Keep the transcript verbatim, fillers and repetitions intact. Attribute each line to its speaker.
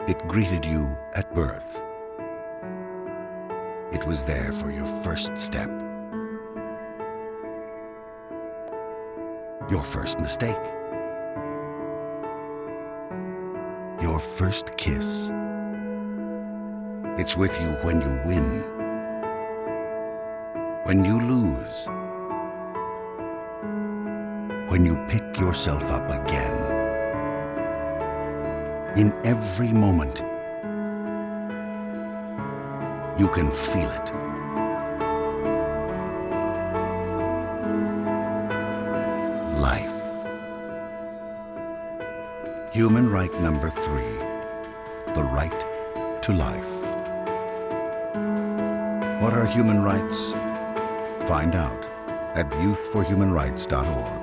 Speaker 1: It greeted you at birth. It was there for your first step, your first mistake, your first kiss. It's with you when you win, when you lose, when you pick yourself up again. In every moment, you can feel it. Life. Human right number three, the right to life. What are human rights? Find out at youth for human rights dot org.